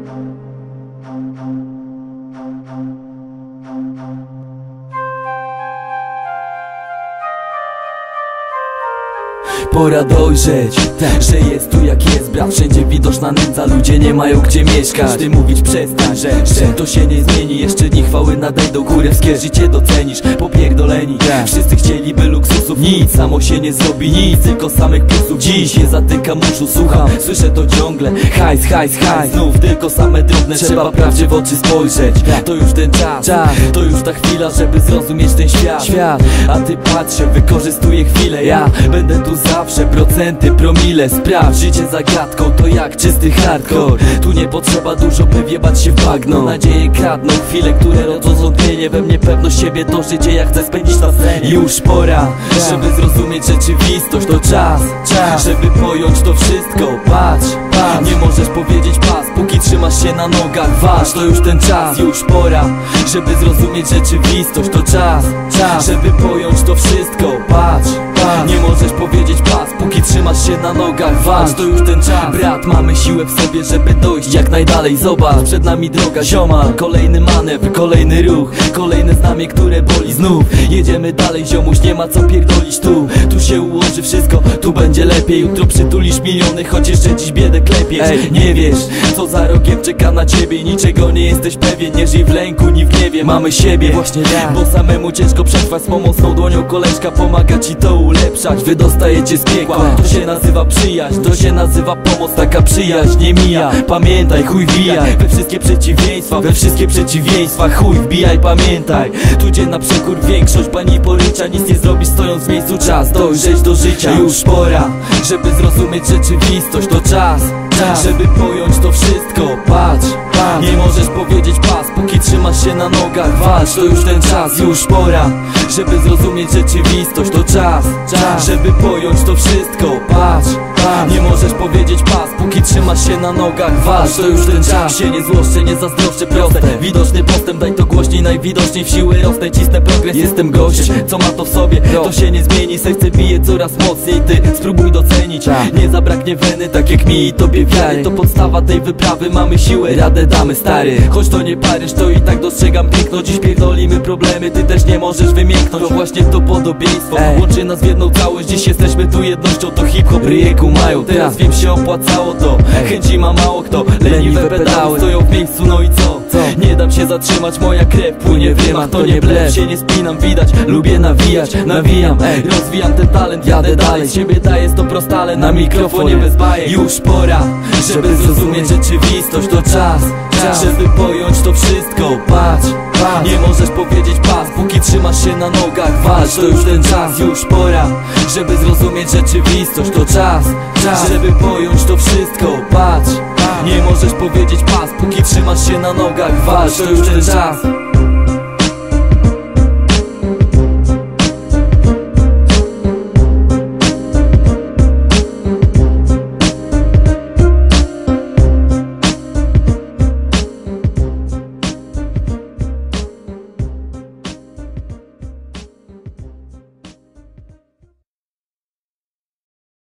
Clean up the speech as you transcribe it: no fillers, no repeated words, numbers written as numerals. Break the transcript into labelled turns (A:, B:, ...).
A: Pora dojrzeć, że jest tu jak jest, brat. Wszędzie widoczna nędza, ludzie nie mają gdzie mieszkać. Ty mówić przestań, że to się nie zmieni. Jeszcze dni chwały nadejdą, kurewskie życie docenisz. Popierdoleni, wszyscy chcieliby luksusów. Nic samo się nie zrobi, nic, tylko samych plusów. Dziś nie zatykam uszu, słucham, słyszę to ciągle. Hajs, hajs, hajs, znów tylko same drobne. Trzeba prawdzie w oczy spojrzeć. To już ten czas, to już ta chwila, żeby zrozumieć ten świat. A ty patrzę, wykorzystuję chwilę. Ja będę tu zawsze, procenty, promile. Sprawdź, życie zagadką, to jak czysty hardcore. Tu nie potrzeba dużo, by wjebać się w bagno. Nadzieje kradną chwile, które rodzą zwątpienie we mnie, pewność siebie, to życie jak chcę spędzić na scenie. Już pora, żeby zrozumieć rzeczywistość. To czas, żeby pojąć to wszystko. Patrz, nie możesz powiedzieć pas, póki trzymasz się na nogach. Waż, to już ten czas. Już pora, żeby zrozumieć rzeczywistość. To czas, żeby pojąć to wszystko. Patrz, nie możesz powiedzieć pas, póki trzymasz się na nogach. Waż, to już ten czas. Brat, mamy siłę w sobie, żeby dojść jak najdalej. Zobacz, przed nami droga, zioma. Kolejny manewr, kolejny ruch, kolejne znamie, które boli znów. Jedziemy dalej, ziomuś, nie ma co pierdolić tu. Tu się ułoży wszystko, tu będzie lepiej. Jutro przytulisz miliony, choć jeszcze dziś biedę klepiesz. Nie wiesz, co za rogiem czeka na ciebie. Niczego nie jesteś pewien, nie żyj w lęku, ni w gniewie. Mamy siebie, właśnie tak, bo samemu ciężko przetrwać. Z pomocną dłonią koleżka pomaga ci to ulepszać. Wydostaje cię z piekła, to się nazywa przyjaźń, to się nazywa pomoc. Taka przyjaźń nie mija, pamiętaj, chuj wbijaj we wszystkie przeciwieństwa, we wszystkie przeciwieństwa. Chuj wbijaj, pamiętaj, tu gdzie na przekór większość pani porycza. Nic nie zrobisz stojąc w miejscu, czas dojrzeć do życia. Już pora, żeby zrozumieć rzeczywistość. To czas, żeby pojąć to wszystko. Patrz, nie możesz powiedzieć pas, póki trzymasz się na nogach. Walcz, to już ten czas. Już pora, żeby zrozumieć rzeczywistość. To czas, żeby pojąć to wszystko. Patrz, nie możesz powiedzieć pas, póki trzymasz się na nogach. Walcz, to już ten czas. Się nie złoszczę, nie zazdroszczę, proste. Widoczny postęp, daj to głośniej, najwidoczniej w siły rosnę. Cisnę progres, jestem gościem, co ma to w sobie. To się nie zmieni, serce bije coraz mocniej. Ty spróbuj docenić, nie zabraknie weny, tak jak mi i tobie wiary. To podstawa tej wyprawy, mamy siłę, radę damy, stary. Choć to nie Paryż, to i tak dostrzegam piękno. Dziś pierdolimy problemy, ty też nie możesz wymięknąć. To właśnie to podobieństwo łączy nas w jedną całość. Dziś jesteśmy tu jednością, to hip-hop, ryjeku mają. Teraz wiem, się opłacało to, chęci ma mało kto. Leniwe pedały stoją w miejscu, no i co? Nie dam się zatrzymać, moja krew płynie w rymach. To nie blef, się nie spinam, widać, lubię nawijać. Nawijam, rozwijam ten talent, jadę dalej. Z siebie daję 100%, ale na mikrofonie bez bajek. Już pora, żeby zrozumieć rzeczywistość. To czas, żeby pojąć to wszystko. Patrz, nie możesz powiedzieć pas, póki trzymasz się na nogach. Walcz, to już ten czas. Już pora, żeby zrozumieć rzeczywistość. To czas, żeby pojąć to wszystko. Patrz, nie możesz powiedzieć pas, póki trzymasz się na nogach. Walcz, to już ten czas.